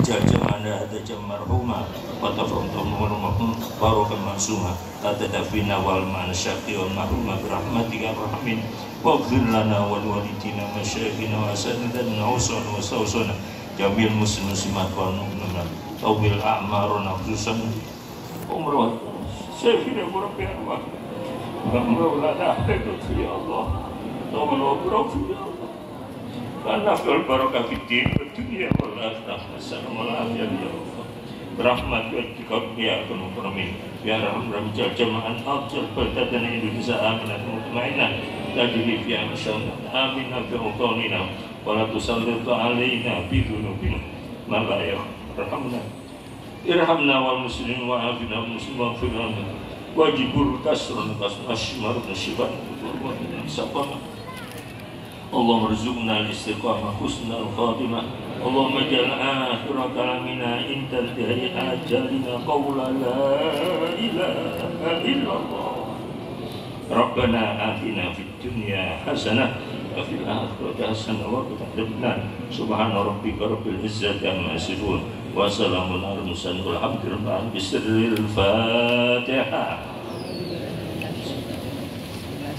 jamana hada jam marhuma wa taframtum marhum barokan mansuma tatadafina wal mansyaqi wal marhuma birahmatika arhamin waghfir lana wal walidina masyayikhina wa asatidana usana wa sawsana jamil muslimat wal mu'minat tawil a'maruna khususan umrah syafiina rabbi Allah maulana ya Allah tolong berafia ya Allah karena fil barakah fiddin wa dunya wal akhirah assalamualaikum ya Allah berahmat wa tikabnya penuh keramin ya rahman jama'an afdal balatan Indonesia aminah mutmainnah tadri fi masyaallah amin fi awtanina wa la tusallitu alaina bi dhunubina ma la yarhamna irhamna wal muslimin wa afina wal muslimin wa firana wajibur kasrun asmar nasibah sabana Allahumma rzuqna al-istiqamah husnal khatimah Allahumma ja'al akhir kalamina intihai ajalina qawla la ilaha illallah Rabbana atina fid dunya hasanah wa fil akhirati hasanah wa qina adzabannar subhana rabbika rabbil izzati amma yasifun wa salamun alal mursalin walhamdulillahi bisirril fatihah.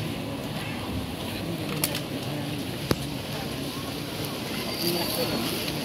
Thank you.